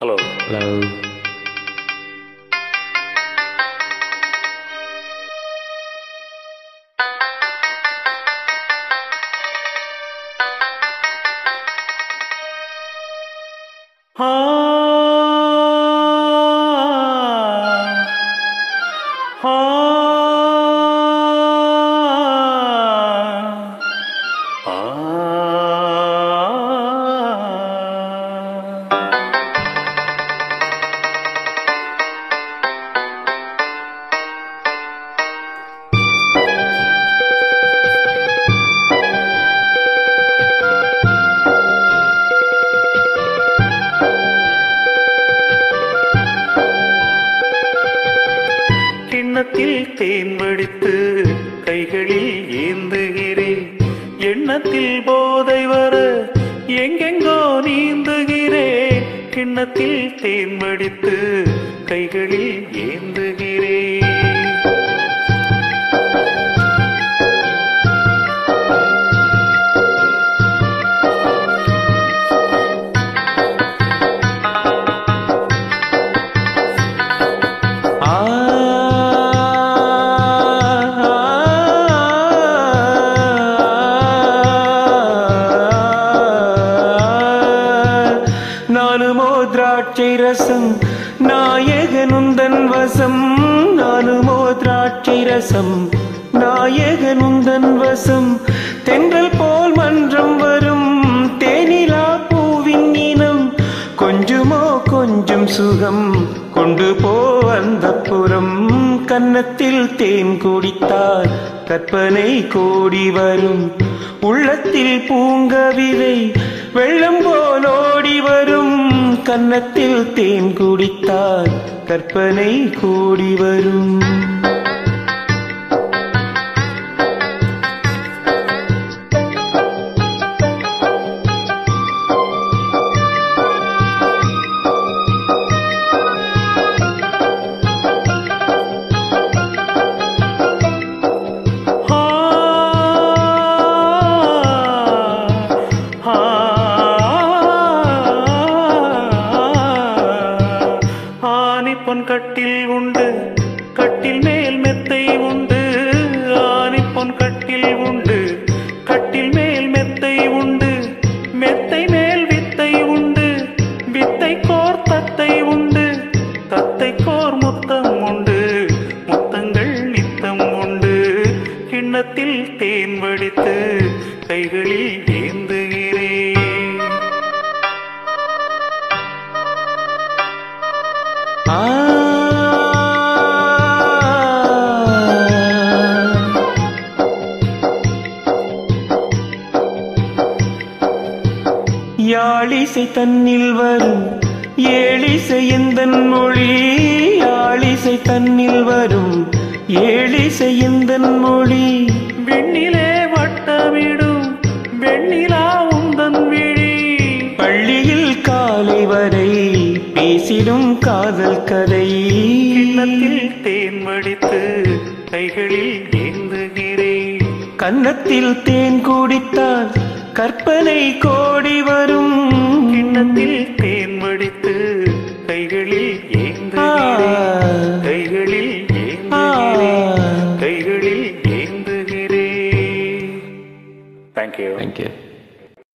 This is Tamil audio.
Hello. Hello. கிண்ணத்தில் தேன் வடித்து கைகளில் ஏந்துகிறேன், எண்ணத்தில் போதை வர எங்கெங்கோ நீந்துகிறேன். கிண்ணத்தில் தேன் வடித்து கைகளில் ஏந்துகிறேன். நானுமோ திராட்சை ரசம் நாயகனுந்தன் வசம், நானுமோ திராட்சை ரசம் நாயகனுந்தன் வசம். தென்றல் போல் மன்றம் வரும் தேனிலா பூவின் இனம், கொஞ்சமோ கொஞ்சம் சுகம் கொண்டு போ அந்தப்புறம். கன்னத்தில் தேன் குடித்தால் கற்பனை கோடி வரும், உள்ளத்தில் பூங்கவிதை வெள்ளம் போல் ஓடி வரும். கன்னத்தில் தேன் குடித்தால் கற்பனை கோடி வரும். பொன் கட்டில் உண்டு, கட்டில் மேல் மெத்தை உண்டு. ஆனி பொன் கட்டில் உண்டு, கட்டில் மேல் மெத்தை உண்டு. மெத்தை மேல் வித்தை உண்டு, வித்தை கோர் தத்தை உண்டு. தத்தை கோர் முத்தம் உண்டு, முத்தங்கள் நித்தம் உண்டு. கிண்ணத்தில் தேன் வடித்து கைகளில் ஏந்துகிறேன். யாழிசை தன்னில் வரும் ஏழிசை எந்தன் மொழி, யாழிசை தன்னில் வரும் ஏழிசை எந்தன் மொழி. வெண்ணிலே வட்டமிடும் வெண்ணிலா உந்தன் விழி, பள்ளியில் காலை வரை பேசிடும் காதல் கதை. கிண்ணத்தில் தேன் வடித்து கைகளில் ஏந்துகிறேன். கன்னத்தில் தேன் குடித்தால் கற்பனை கோடி